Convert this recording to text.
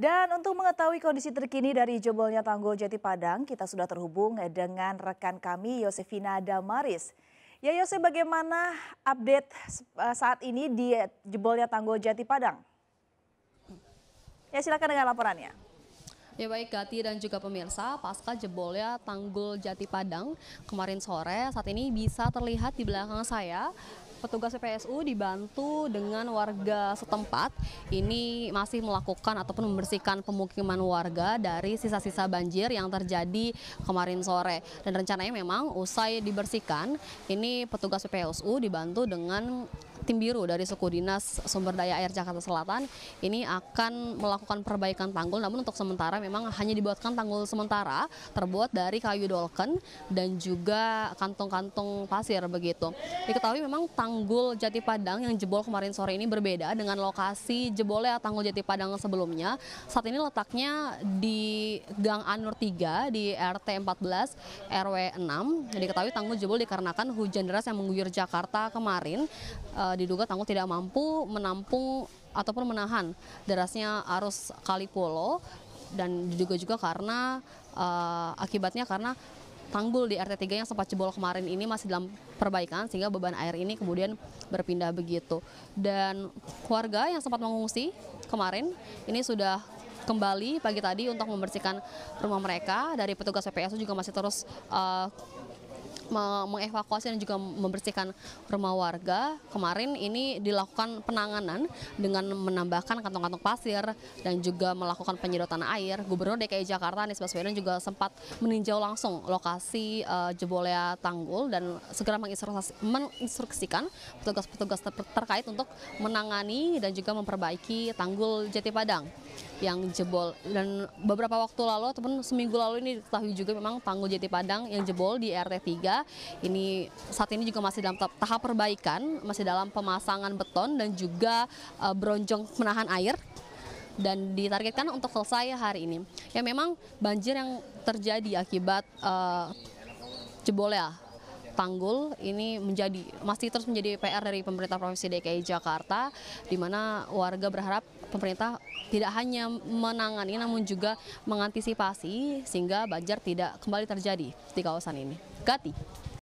Dan untuk mengetahui kondisi terkini dari jebolnya tanggul Jati Padang, kita sudah terhubung dengan rekan kami Yosefina Damaris. Ya Yose, bagaimana update saat ini di jebolnya tanggul Jati Padang? Ya silakan dengan laporannya. Ya baik Gati dan juga pemirsa, pasca jebolnya tanggul Jati Padang kemarin sore, saat ini bisa terlihat di belakang saya petugas PPSU dibantu dengan warga setempat ini masih melakukan ataupun membersihkan pemukiman warga dari sisa-sisa banjir yang terjadi kemarin sore. Dan rencananya memang usai dibersihkan, ini petugas PPSU dibantu dengan tim biru dari Suku Dinas Sumber Daya Air Jakarta Selatan ini akan melakukan perbaikan tanggul, namun untuk sementara memang hanya dibuatkan tanggul sementara terbuat dari kayu dolken dan juga kantung-kantung pasir begitu. Diketahui memang tanggul Jati Padang yang jebol kemarin sore ini berbeda dengan lokasi jebolnya tanggul Jati Padang sebelumnya. Saat ini letaknya di Gang Anur 3 di RT 14 RW 6. Diketahui tanggul jebol dikarenakan hujan deras yang mengguyur Jakarta kemarin. Diduga tanggul tidak mampu menampung ataupun menahan derasnya arus Kali Polo, dan diduga juga karena akibatnya karena tanggul di RT 3 yang sempat jebol kemarin ini masih dalam perbaikan sehingga beban air ini kemudian berpindah begitu. Dan warga yang sempat mengungsi kemarin ini sudah kembali pagi tadi untuk membersihkan rumah mereka. Dari petugas PPSU juga masih terus mengevakuasi dan juga membersihkan rumah warga. Kemarin ini dilakukan penanganan dengan menambahkan kantong-kantong pasir dan juga melakukan penyedotan air. Gubernur DKI Jakarta Anies Baswedan juga sempat meninjau langsung lokasi jebolnya tanggul dan segera menginstruksikan petugas-petugas terkait untuk menangani dan juga memperbaiki tanggul Jati Padang yang jebol. Dan beberapa waktu lalu ataupun seminggu lalu ini diketahui juga memang tanggul Jati Padang yang jebol di RT 3 ini saat ini juga masih dalam tahap perbaikan, masih dalam pemasangan beton dan juga bronjong menahan air, dan ditargetkan untuk selesai hari ini. Ya memang banjir yang terjadi akibat jebolnya tanggul ini masih terus menjadi PR dari pemerintah Provinsi DKI Jakarta, di mana warga berharap pemerintah tidak hanya menangani namun juga mengantisipasi sehingga banjir tidak kembali terjadi di kawasan ini. Gati.